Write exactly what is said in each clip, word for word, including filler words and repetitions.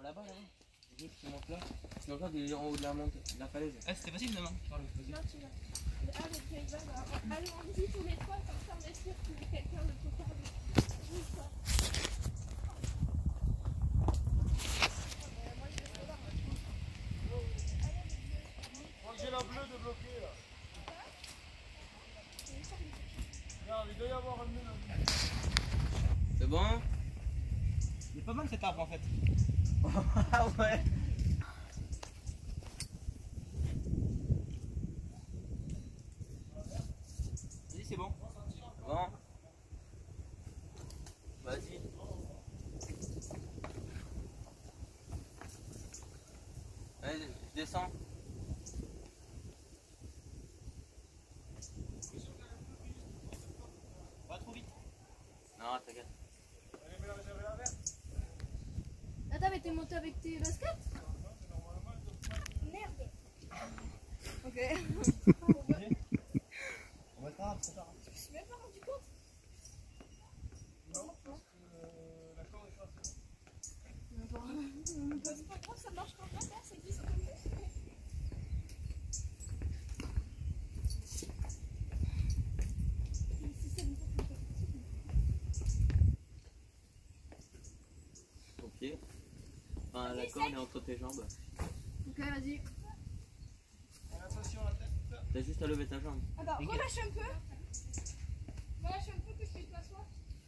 là-bas, là-bas. Tu montes là. Tu regardes, il est en haut de la, monte, de la falaise. Ah, c'était facile demain. Non, tu vas. Ah, mais tu vas. Allons-y tous les trois, comme ça on est sûr qu'il y a quelqu'un de plus tard. J'ai la bleue de bloquer là. Regarde, il doit y avoir un nœud là. C'est bon? Il est pas mal cet arbre en fait. Ah ouais. Vas-y, c'est bon. C'est bon? Vas-y. Allez, je descends. Pas trop vite. Non, t'inquiète. Attends, mais t'es monté avec tes baskets? Merde. Ok. On va être grave, c'est ça. Je me suis même pas rendu compte. Non, parce que euh, la corde est cassée. C'est pas grave, ça marche pas, c'est glisse comme ça. Ok. Enfin, la corde est entre tes jambes. Ok, vas-y. Attention à la tête. T'as juste à lever ta jambe. Attends, relâche un peu. Relâche un peu que je puisse m'asseoir.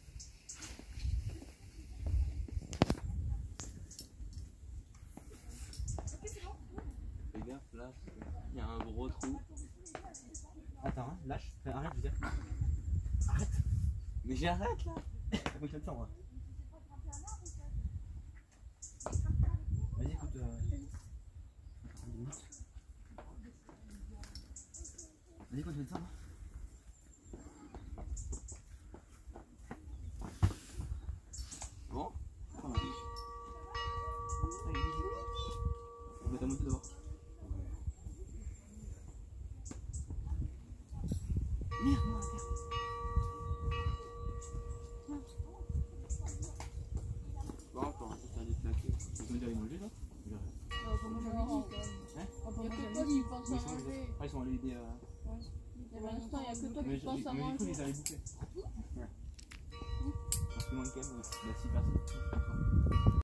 Ok, c'est bon. Fais gaffe, là, il y a un gros trou. Attends, hein, lâche. Enfin, arrête, je veux dire. Arrête. Mais j'arrête là. T'as combien de temps, moi? Vas-y, écoute. Euh... Vas-y, continue de ça, moi. Bon? Prends la biche. Allez, vas-y. On va monter d'abord. Merde, non, la terre. Bon, encore un peu faire des plaqués. Tu veux dire les manger là? Hein? Il y a que toi qui penses à manger. Ah, ils sont allés aider à. Pour l'instant, il n'y a que toi Mais qui penses à du coup, manger. ils allaient bouffer. Ouais. Parce qu'il manque quand même six personnes.